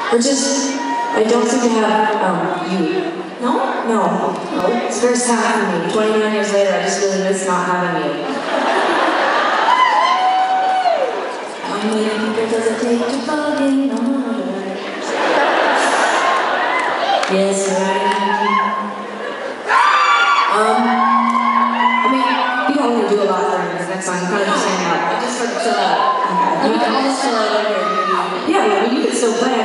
Or just, I don't seem to have, you. No? No. It's very sad for me. 29 years later, I just really miss not having you. How many people does it take to fall in love? Yes, right. I mean, you all can do a lot for me this next song. I'm kind of just hanging out. I just sort of chill out. We can all just chill out over here. Yeah, well, you can still play.